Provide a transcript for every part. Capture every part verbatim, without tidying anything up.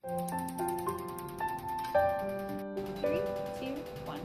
Three, two, one.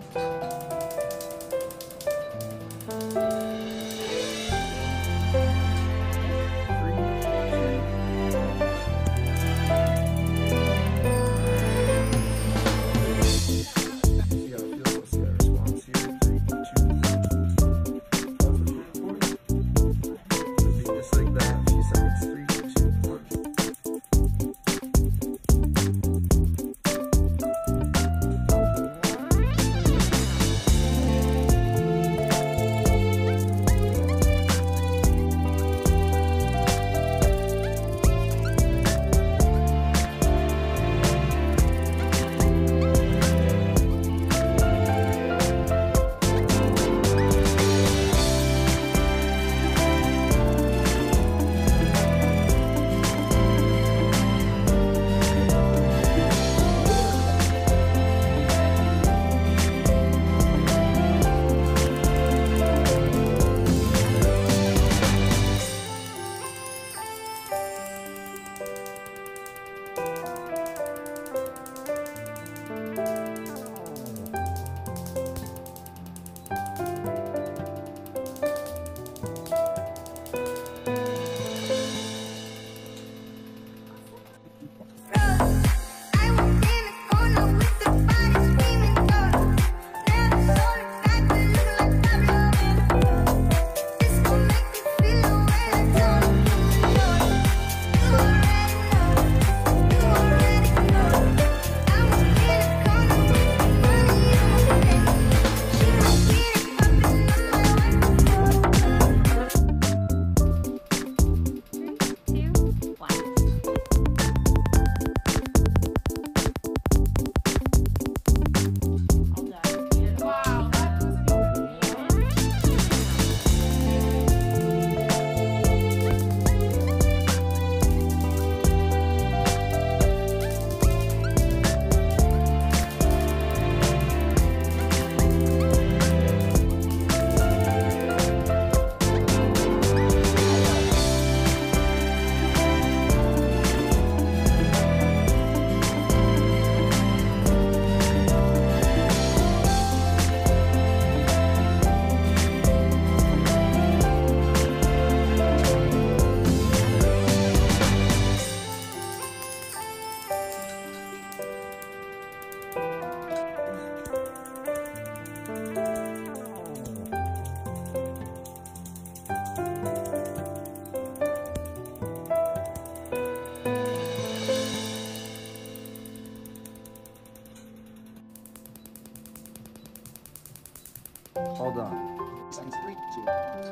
Hold on. Three, two.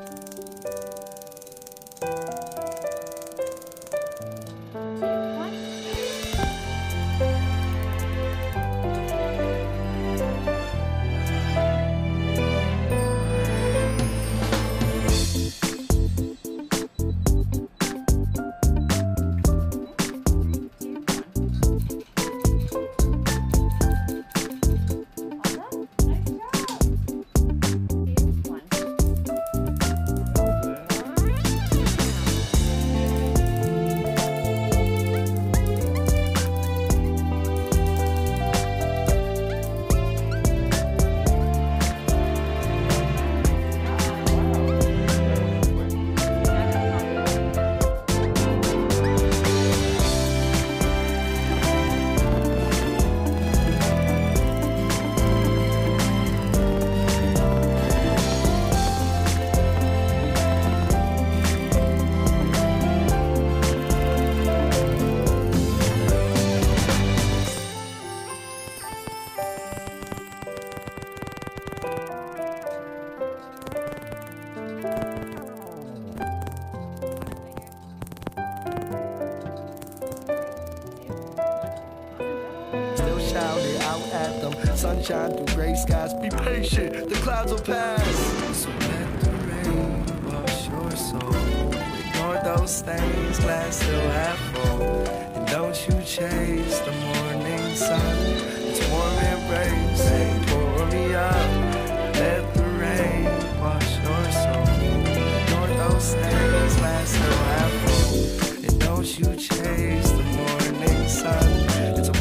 Shout it out at them. Sunshine through gray skies. Be patient, the clouds will pass. So let the rain wash your soul. Ignore those stains, glass still half full. And don't you chase the morning sun. It's warm embrace, hey, pour me up. Let the rain wash your soul. Ignore those stains, glass still half full. And don't you chase the morning sun. It's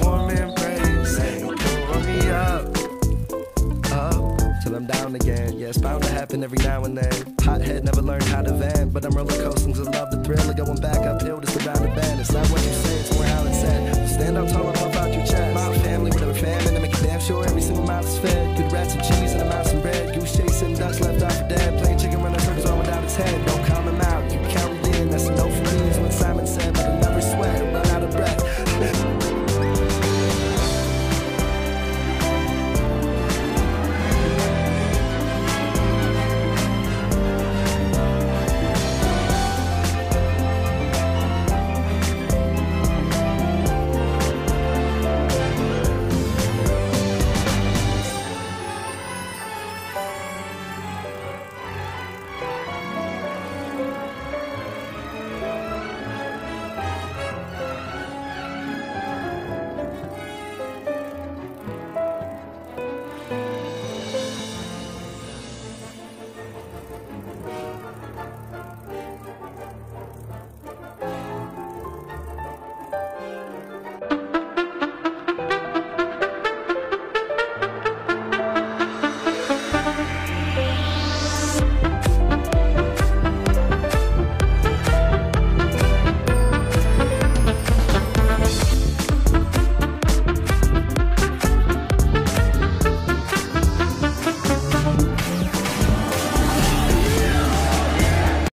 happen every now and then. Hothead never learned how to vent, but I'm roller coasting 'cause I love the thrill of going back uphill to surround the bend. It's not what you say, it's more how it's said. So stand up tall.